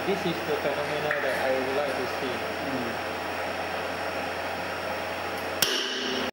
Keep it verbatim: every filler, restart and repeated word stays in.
this is the phenomena that I would like to see. Mm.